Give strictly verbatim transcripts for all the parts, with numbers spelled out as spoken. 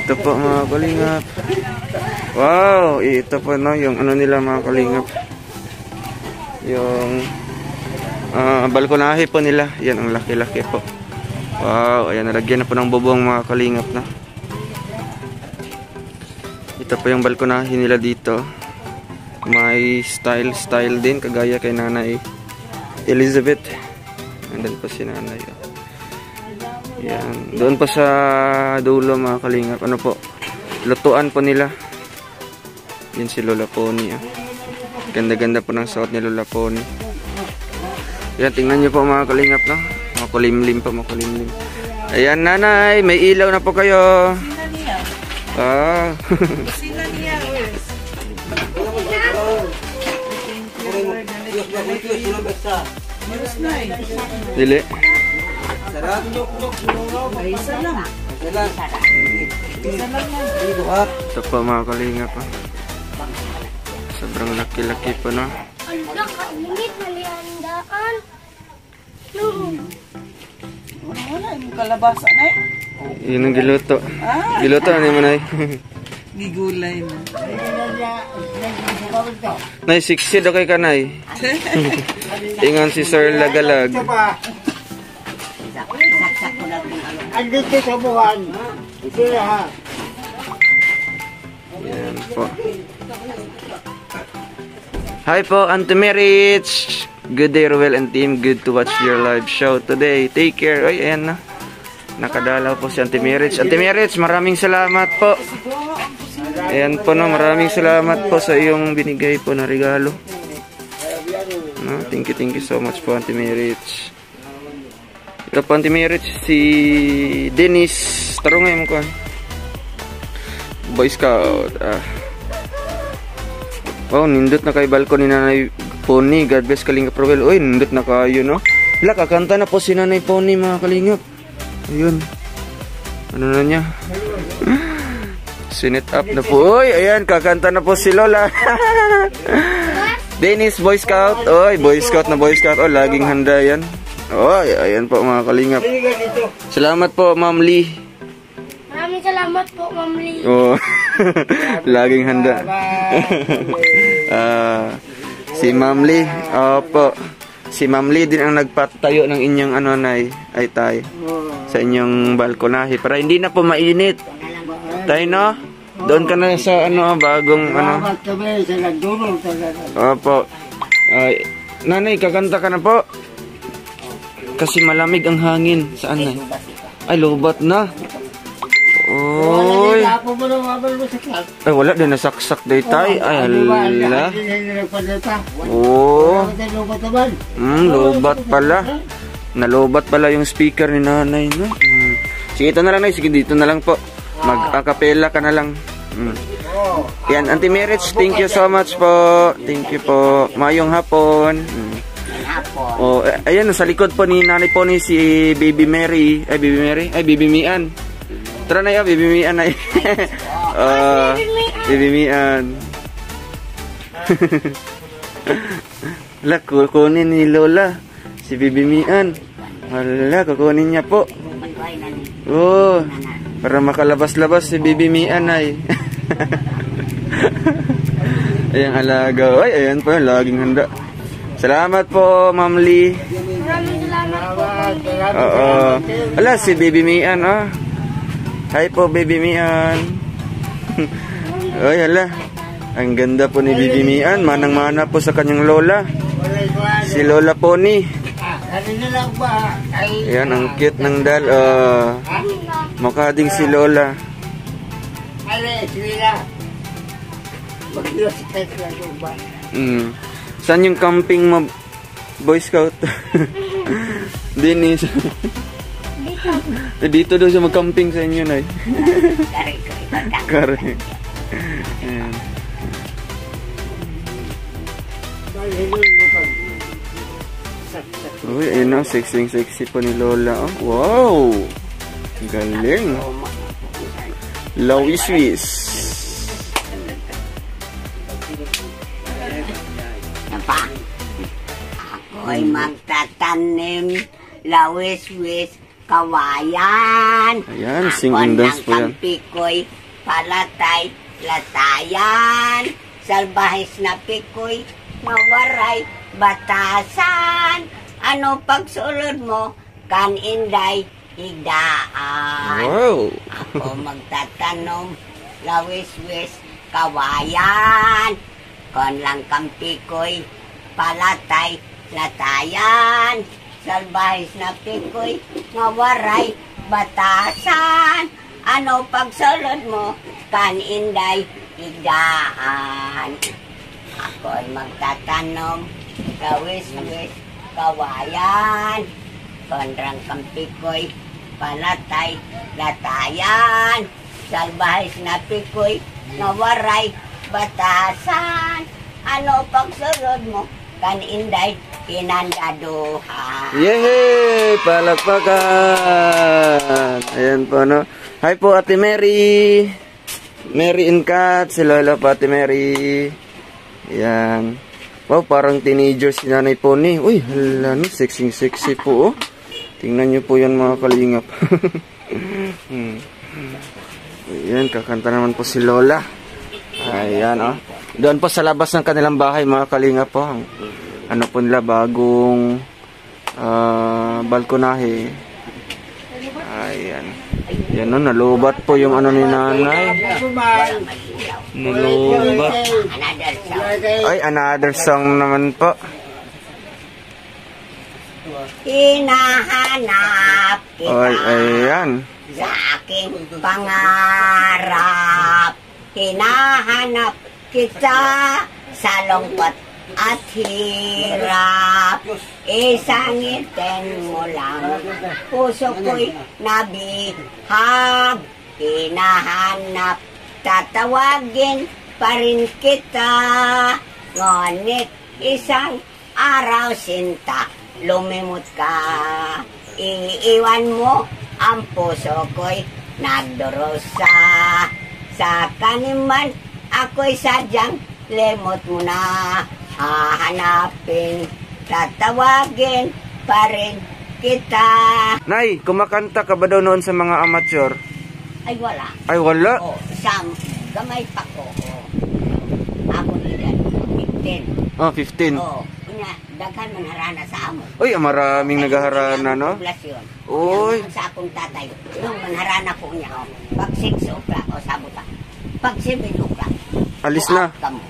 Ito po mga kalingap. Wow, ito po no, yung ano nila mga kalingap. Yung uh, balkonahe po nila. Yan ang laki-laki po. Wow, ayan, nalagyan na po ng bubong mga kalingap na. Ito po yung balkonahe nila dito. May style-style din, kagaya kay Nanay Elizabeth. Andun po si Nanay. Yan. Doon po sa dulo mga kalingap. Ano po? Lutuan po nila. Yan si Lola Pony. Ah. Ganda-ganda po ng suot ni Lola Pony. Yan, tingnan nyo po mga kalingap, no? Makulimlim po, makulimlim. Ayan, Nanay, may ilaw na po kayo. Ah. Dili. Ito po mga kalingap. Sobrang laki-laki po, no? Ang laki-laki malihandaan. Wala, yung kalabasa na eh. Yun ang giluto. Giluto, ano mo na eh? Gigulay na. Nay, siksi daw kay kanay. Ingon si Sir Lagalag. Andito sa buwan. Ito ha. Yan po. Hi po, Auntie Merich. Good day, Ruel and team. Good to watch your live show today. Take care. Ay, ayan na. Nakadalaw po si Auntie Merich. Auntie Merich, maraming salamat po. Ayan po, no. Maraming salamat po sa iyong binigay po na regalo. No, thank you, thank you so much po, Auntie Merich. Ito po, Auntie Merich, si Dennis. Tarungay mo ko. Boy Scout. Ah. Wow, nindot na kay balkon ni Nanay Pony. God bless Kalingap Ruel. Uy, nindot na kayo, no? Wala, kakanta na po si Nanay Pony, mga kalingap. Ayun. Ano na niya? Sinit up na po. Uy, ayan, kakanta na po si Lola. Dennis, Boy Scout. Uy, Boy Scout na Boy Scout. Oh, laging handa yan. Uy, ayan po mga kalingap. Salamat po, Ma'am Lee. Maraming salamat po, Ma'am Lee. Oh, laging handa. uh, si Ma'am Lee. Opo. Si Ma'am Lee din ang nagpatayo ng inyong ano, Nay, ay tay, sa inyong balkonahe para hindi na po mainit. Tay, no? Doon ka na sa ano, bagong ano. Opo. Ay, Nanay, kakanta ka na po. Kasi malamig ang hangin. Saan na? Ay, lobat na. Oy. Ay, wala din nasaksak day tay. Ay, hala. Oh. Hmm, lobat pala. Nalobat pala yung speaker ni Nanay, no? Hmm. Sige, ito na lang, Nay. Sige, dito na lang po. Mag-acapella ka na lang. Hmm. Yan, Auntie Merich, thank you so much po. Thank you po. Mayong hapon. Hmm. Oh, ayan, sa likod po ni Nanay Pony si Baby Mary. Ay, Baby Mary? Ay, Baby Mian. Tara na yan, Baby Mian ay. uh, Baby Mian. Hala, kukunin ni Lola si Baby Mian. Hala, kukunin niya po. Oh, para makalabas-labas si Baby Mian ay. Ayan, alaga. Ay, ayan po, laging handa. Salamat po, Ma'am Lee. Maraming salamat po, Ma'am Lee. Oo. Hala, si Baby Mian, ah. Hi po, Baby Mian. Ay, hala. Ang ganda po ni Baby Mian. Manang-mana po sa kanyang lola. Si Lola Pony. Ayan, ang cute ng dal. Uh, mukha ding si Lola. Mm. Saan yung camping mo, Boy Scout? Dennis. Dito. Dito daw siya mag-camping sa inyo, Nay. Correct. Ayan. Uy, ayun na, sexy-sexy po ni Lola. Oh. Wow! Galing. Lawis-wis. Ako'y magtatanim, lawis-wis, kawayan. Ayan, singing dance po yan. Pikoy, palatay, latayan. Salbahis na pikoy, mawaray, batasan. Ano pagsulod mo, kan inday, higdaan. Wow! Ako magtatanong, lawis-wis, kawayan. Kon lang kang pikoy, palatay, latayan. Salbahis na pikoy, mawaray, batasan. Ano pagsulod mo, kan inday, higdaan. Ako'y magtatanong, lawis-wis, kawayan. Kondrang kampikoy, palatay, latayan. Salbahis na pikoy, nawaray, batasan. Ano pagsunod mo, kan inday, pinandaduhan. Yehey! Palakpakan! Ayan po, no? Hi po, Ate Mary! Mary and Kat, si Lola po, Ate Mary. Ayan. Wow, parang teenager si Nanay Pony. Uy, hala, no? Sexy-sexy po, oh. Tingnan nyo po yan, mga kalingap. hmm. Ayan, kakanta naman po si Lola. Ayan, oh. Doon po sa labas ng kanilang bahay, mga kalingap po. Ano po nila, bagong uh, balkonahe. Ayan. Ayan, no, nalubat po yung ano ni Nanay. Nalubat. Ay, another song naman po. Hinahanap kita. Ay, ayan. Sa aking pangarap. Hinahanap kita sa lungkot at hirap. Isangitin mo lang, puso ko'y nabihag. Hinahanap, tatawagin pa rin kita. Ngunit isang araw sinta, lumimot ka. Iiwan mo ang puso ko'y nagdurusa. Sa kaniman ako'y sadyang lemot mo na. Hahanapin, tatawagin pa rin kita. Nay, kumakanta ka ba daw noon sa mga amateur? Ay wala. Ay, wala? O, Sam, gamay pa ko. O. Ako edad, fifteen. Oh, fifteen. O, ina, daghan man harana sa amo. Uy, maraming nagaharana, no? Poblasyon. Uy. Yan, sa akong tatay, nung manharana ko niya, o, pag six o'clock, o sabuta, pag seven o'clock, Alis na.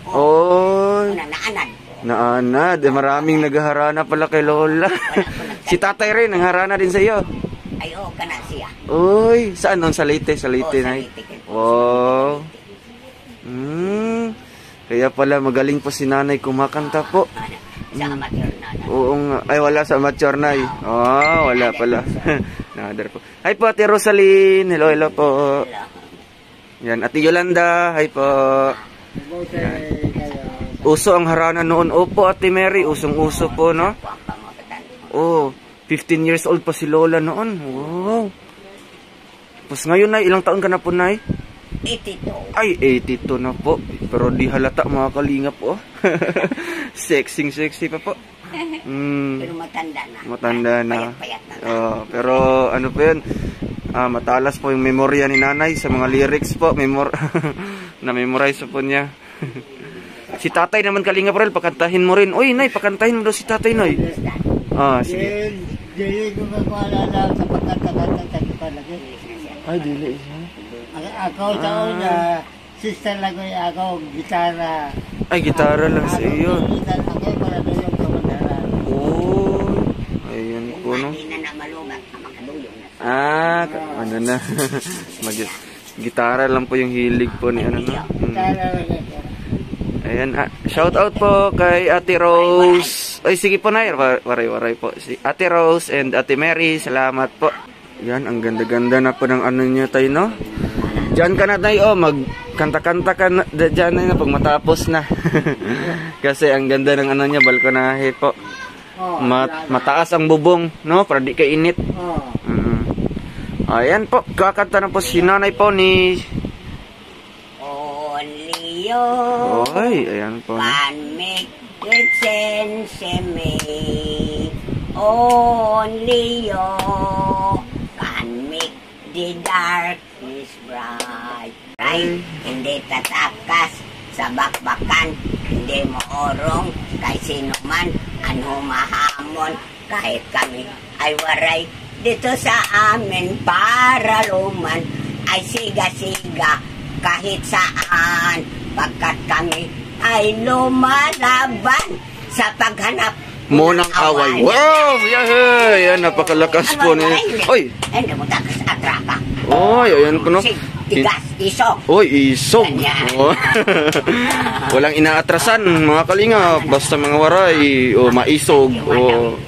O, Oy. na, naanad. Naanad. Eh, maraming nagaharana pala kay Lola. Si tatay rin, nangharana din sa iyo. Ay, oo, kana siya. Uy, saan nun? Sa Leyte? Sa Leyte, Oo, sa Nay? Leyte. Wow. Hmm. Kaya pala magaling po si Nanay kumakanta po. Sa amateur na. Oo nga. Ay, wala sa amateur, Nay. Oh, wala pala. Nader po. Hi po, Ate Rosaline. Hello, hello po. Yan, Ate Yolanda. Hi po. Yan. Uso ang harana noon. Opo, Ate Mary. Usong-uso po, no? Oh, fifteen years old pa si Lola noon. Wow. Tapos ngayon, Nay, ilang taon ka na po, Nay? eighty-two. Ay, eighty-two na po. Pero di halata, mga kalingap, oh. Sexy, sexy pa po. Mm, Pero matanda na. matanda na. Payat-payat na. Oh, pero ano po yun? Ah, matalas po yung memorya ni Nanay sa mga lyrics po. Memor Na-memorize po niya. Si tatay naman, kalingap rin, pakantahin mo rin. Uy, Nay, pakantahin mo daw si tatay, Nay. Ah, sige. Dili ko kakualala sa pagkakakanta sa kita lagi. Ay, dili. Ako sa una, sister lang ko ako, gitara. Ay, gitara lang sa iyo. Ako para doon yung kamandaran. Oh, ayun po, no? Hindi na na malugat na makadulong na. Ah, ano na. Mag gitara lang po yung hilig po ni ano, no? Hmm. Gitara lang ako. Ayan, ah, shout out po kay Ate Rose. Ay, sige po, Nay. Waray-waray po. Si Ate Rose and Ate Mary, salamat po. Yan, ang ganda-ganda na po ng ano niya tayo, no? Diyan ka na, Nay, oh, magkanta-kanta ka na, diyan na, pag matapos na. Kasi ang ganda ng ano niya, balkonahe po. Mat mataas ang bubong, no? Para di ka init. Mm -hmm. Ayan po, kakanta na po si Nanay Pony. Only you Oy, ayan po. can make it sense me. Only you the dark is bright. Right? Hindi tatakas sa bakbakan, hindi mo orong kay sino man ang humahamon. Kahit kami ay waray dito sa amin para luman ay siga-siga kahit saan. Pagkat kami ay lumalaban sa paghanap Munang away. Wow! Yahay! Yan, napakalakas po ni... Oy! Hindi mo takas atraka. Oy, ayan ko no. Tigas, isok. Oy, isog. Ganyan. Oh. Walang inaatrasan, mga kalinga. Basta mga waray, o maisog, o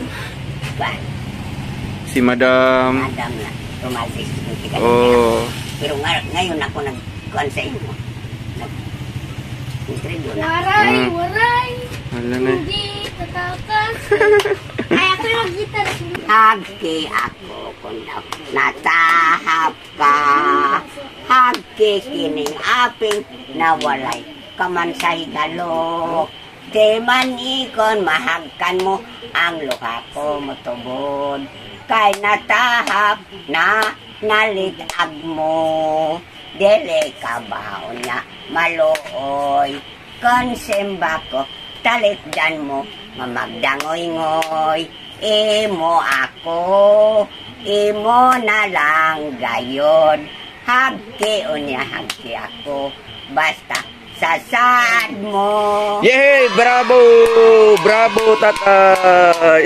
si Madam. Madam na, tumasis. Oh. Pero nga, ngayon ako nag-kuhan sa inyo. Nag-interview na. Waray, Mm. waray. Wala na. Hindi tatakas. Ay, ako yung gitar. Hagi ako kung natahap ka. Hagi kining aping nawalay kaman sa higalo. Di man ikon mahagkan mo ang luha ko motubod. Kay natahap na naligag mo. Dili ka baon niya malooy. Konsemba ko talit dyan mo mamagdangoy-ngoy. Imo ako, imo na lang gayon. Hagki unya hagki ako, basta sasad mo. Yay! Bravo! Bravo, tatay!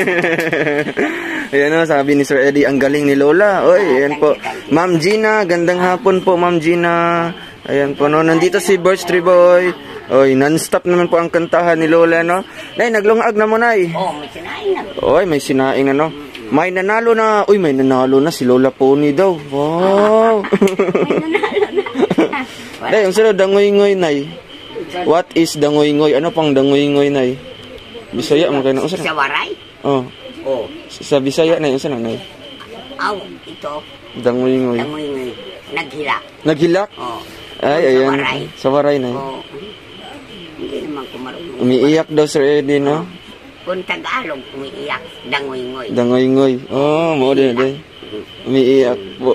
Ayan o, sabi ni Sir Eddie, ang galing ni Lola. Oy, ayan po. Ma'am Gina, gandang hapon po, Ma'am Gina. Ayan po, no. Nandito si Birch Tree Boy. Oy, non-stop naman po ang kantahan ni Lola, no. Nay, naglungag na mo, Nay. Oh, may sinain na. Oy, may sinaing, ano. May nanalo na. Uy, may nanalo na si Lola Pony daw. Wow! Nay, ang sunod, dangoy-ngoy, Nay. What is dangoy-ngoy? Ano pang dangoy-ngoy, Nay? Bisaya mo kayo na. Sa waray? Oh. Oh. Sa Bisaya, Nay. Ang Nay? Aw, ito. Dangoy-ngoy. Langoy-ngoy. Naghilak. Naghilak? Oh. Ay, Sa ayan. waray. Sa waray, Nay. Oh. Hindi naman ko marunong. Umiiyak daw, Sir Eddie, no? Kung Tagalog, umiiyak. Dangoy-ngoy. Dangoy-ngoy. Oh, mo din, din. Umiiyak po.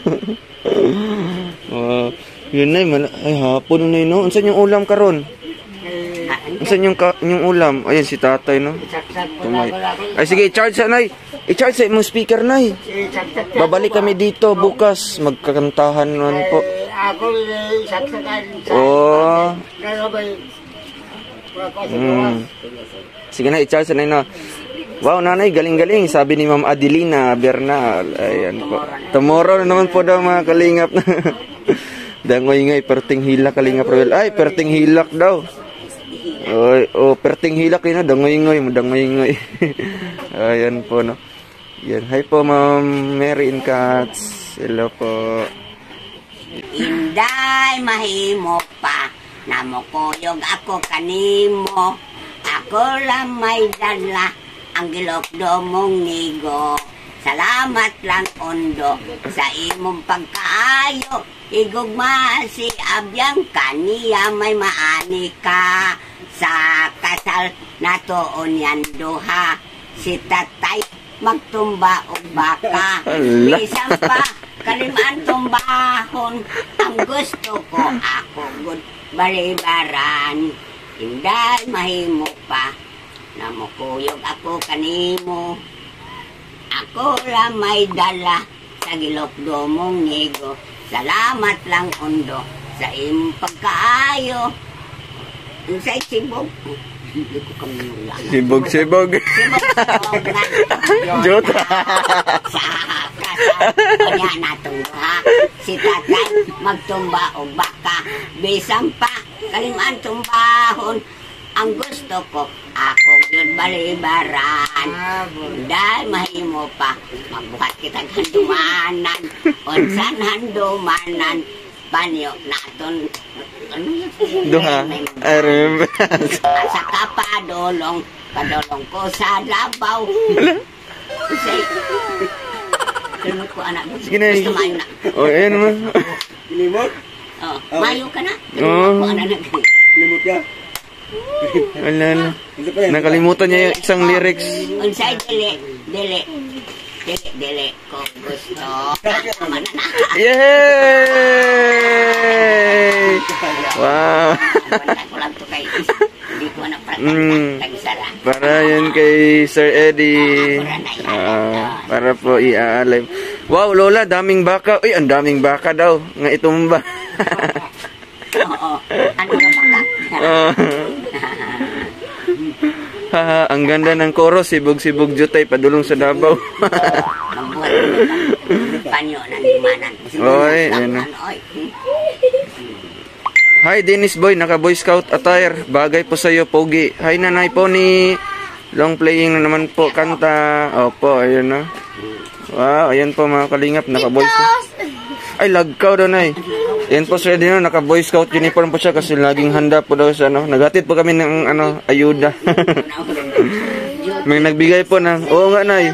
Oh, yun, Nay. Ay, hapon na, no? Unsan yung ulam karon? Unsan yung, ka yung ulam? Ayan, si tatay, no? Tumay. Ay, sige, i-charge sa, Nay. I-charge sa imong speaker, Nay. Babalik kami dito bukas. Magkakantahan naman po. Ako yung saksakan sa... Oh. Kaya ba yung... Mm. Sige na, i-charge sa, Nay, no? Wow, nanay, galing-galing. Sabi ni Ma'am Adelina Bernal. Ayan po. Tomorrow na naman po daw, mga kalingap. Dangoy-ngoy, perting hilak, kalingap. Ay, perting hilak daw. Oy, oh, perting hilak yun na, dangoy-ngoy, dangoy-ngoy. Ayan po, no. Yan, hi po, Ma'am Mary and Cats. Hello po. Inday mahimo pa, namukuyog ako kanimo. Ako lang may dala, ang gilokdo mong nigo. Salamat lang ondo, sa imong pagkaayo. Igugma si Abyang kaniya may maani ka. Sa kasal na toon yan duha, si tatay magtumba o baka. Ala. Bisan pa, kalimaan tumbahon, ang gusto ko ako good balibaran. Inday mahimo pa, namukuyog ako kanimo. Ako lang may dala, sa gilokdo mong nigo. Salamat lang ondo, sa imong pagkaayo. Ang sa sibog, hindi ko kami nula. Sibog, sibog. Sibog, Jota. sa kasal, kanya natungha. Si tatay magtumba o baka. Bisan pa, kalimaan tumbahon. Ang gusto ko, ako yun balibaran. Dahil mahimo pa, magbuhat kitang handumanan. Unsan handumanan, panyo naton. Ano yun? Duha. I remember. Sa kapadolong, padolong ko sa labaw. Kasi, tulunod ko anak mo. Sige na. Gusto mayo na. Oh, ayan naman. Limot? Oh, mayo ka na. Oh. Tulunod ko anak na. Limot ka? Wala na. Nakalimutan niya yung isang lyrics. Unsay dili, dili. Dili, dili ko gusto. Ako mananahan. Yay! Wow! Banda ko lang to kay hindi ko na Mm. tagisara. Para yun kay Sir Eddie. Ah, para po iaalay. Wow, Lola, daming baka. Uy, ang daming baka daw. Nga itumba. Oo. Ano nga baka? Ah. Haha, ang ganda ng koro, sibog-sibog jutay, padulong sa Davao. Mabuhat mo panyo ng limanan. Oy, ano. Oy. Hi, Dennis Boy, naka Boy Scout attire. Bagay po sa'yo, Pogi. Hi, Nanay Pony. Long playing na naman po, kanta. Opo, ayun na. Wow, ayan po mga kalingap, naka Boy Scout. Ay, lagkaw daw, Nay. Ayan po, Sir Eddie, no, naka Boy Scout uniform po siya kasi laging handa po daw sa ano. Naghatid po kami ng ano, ayuda. May nagbigay po ng, oo nga, Nay.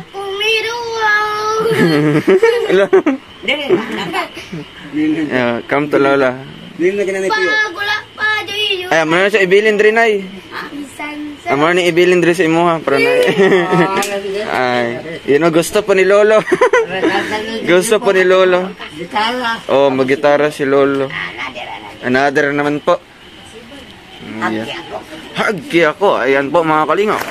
Hello. Dili na. Yeah, come to Lola. Pagula pa dito. Ay, amo na siya ibilin rin, Nay. Sansa. Amo na ibilin rin sa imuha, para na. Ay, yun o, gusto po ni Lolo. Gusto po ni Lolo. Gitara. Oh, mag-gitara si Lolo. Another naman po. Hagi Yeah. ako. Hagi ako. Ayan po mga kalingo.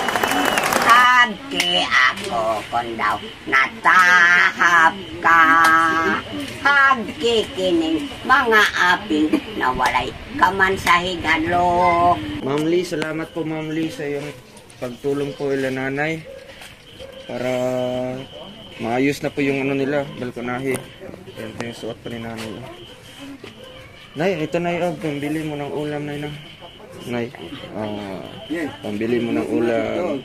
Hagi ako kung daw natahap ka. Hagi kining mga apil na walay kaman sa higalo. Ma'am Lee, salamat po Ma'am Lee sa iyong pagtulong po ila nanay. Para maayos na po yung ano nila, balkonahe. Ayan po yung suot pa ni nanay. Nay, ito na yung pambili mo ng ulam, Nay. Na. Nay, ah, pambili mo ng ulam.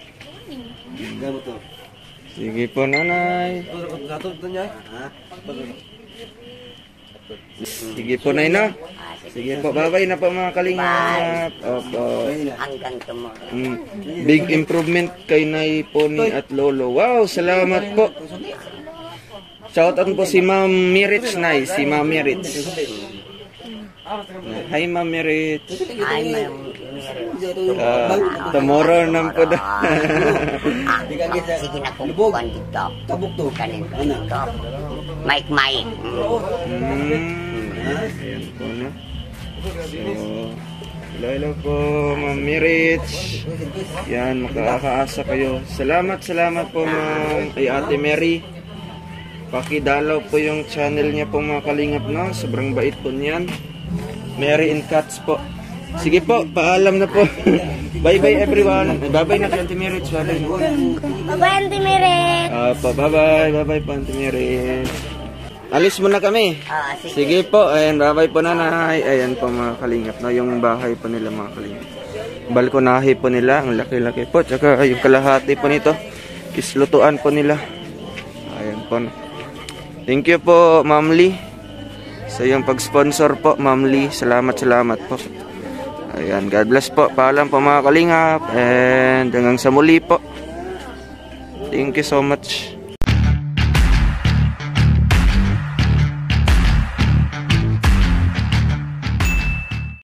Sige po, Nanay. Sige po, Nay, na. Sige po, bye-bye na po mga kalingap. Opo. Hanggang tomorrow. Mm. Big improvement kay Nay Pony at Lolo. Wow, salamat po. Shout out po si Ma'am Mirits, Nay. Si Ma'am Mirits. Hi, Ma'am Mirits. Ay, may Uh, tomorrow nang po daw. sige na kumpuan dito. Tabukto. Kanin dito. Mike, Mike. Mm. Ayan po, no? So, hello, hello po, Ma'am Mirits. Yan, makakaasa kayo. Salamat, salamat po, Ma'am. Ay, Ate Mary. Pakidalaw po yung channel niya po mga kalingap, no? Sobrang bait po niyan. Mary and Cats po. Sige po, paalam na po. Bye-bye everyone. Bye-bye na kay Auntie Mirits. Bye-bye. Bye-bye, Auntie Miret. Opo, bye-bye. Bye-bye po, Auntie Mirits. Alis muna kami. Ah, sige. Sige po, ayan, bye-bye po nanay. Ayan po mga kalingap, no? Yung bahay po nila mga kalingap. Balkonahe po nila, ang laki-laki po. Tsaka yung kalahati po nito, islutuan po nila. Ayan po. Thank you po, Ma'am Lee. Sa iyong pag-sponsor po, Ma'am Lee. Salamat, salamat po. Ayan, God bless po. Paalam po mga kalingap. And hanggang sa muli po. Thank you so much.